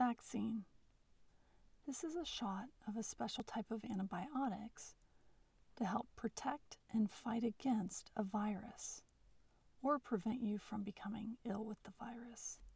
Vaccine. This is a shot of a special type of antibiotics to help protect and fight against a virus or prevent you from becoming ill with the virus.